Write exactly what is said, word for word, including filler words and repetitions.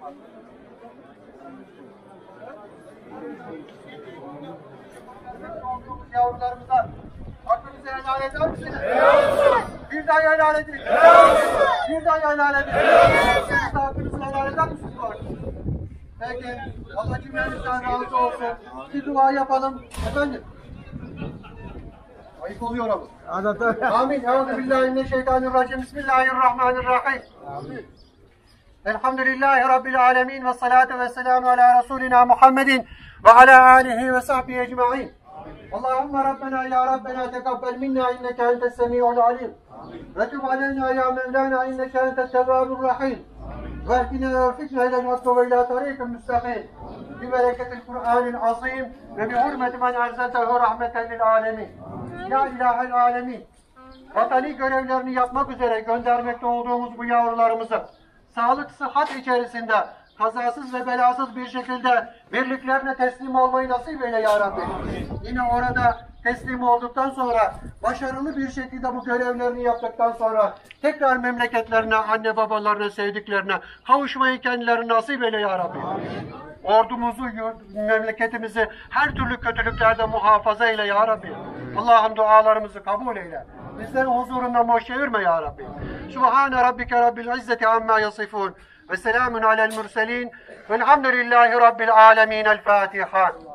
Olduğumuz yavrularımıza hakkınızı helal eder misiniz? Bir daha helal edin. Bir daha helal edin. Siz de hakkınızı helal eder misiniz? Peki, Allah cümlenizden razı olsun. Bir dua yapalım. Efendim? Ayıp oluyor ama. Amin. Euzubillahimineşşeytanirracim. Bismillahirrahmanirrahim. Amin. Elhamdülillahi Rabbil alemin ve salatu ve selamu ala Resulina Muhammedin ve ala alihi ve sahbihi ecma'in. Allahümme Rabbena ya Rabbena tekabbel minna inneke entes semi'ul alim. Ve tub aleyna ya Mevlana inneke entes tevvabur rahim. Ve ehdina ve fitne ile nusru ve ila tariqin müstakim. Bi bereketil Kur'anil azim ve bi hurmeti men erzeltehu rahmeten lil alemin. Ya ilahel alemin. Vatani görevlerini yapmak üzere göndermekte olduğumuz bu yavrularımızı sağlık, sıhhat içerisinde kazasız ve belasız bir şekilde birliklerine teslim olmayı nasip eyle ya Rabbi. Yine orada teslim olduktan sonra başarılı bir şekilde bu görevlerini yaptıktan sonra tekrar memleketlerine, anne babalarına, sevdiklerine kavuşmayı kendilerine nasip eyle ya Rabbi. Ordumuzu, memleketimizi her türlü kötülüklerden muhafaza eyle ya Rabbi. Allah'ım dualarımızı kabul eyle. Bizleri huzurundan boş çevirme ya Rabbi. Subhane rabbike rabbil izzeti amma yasifun. Ve selamun alel mürselin. Velhamdülillahi rabbil alemin. El Fatiha.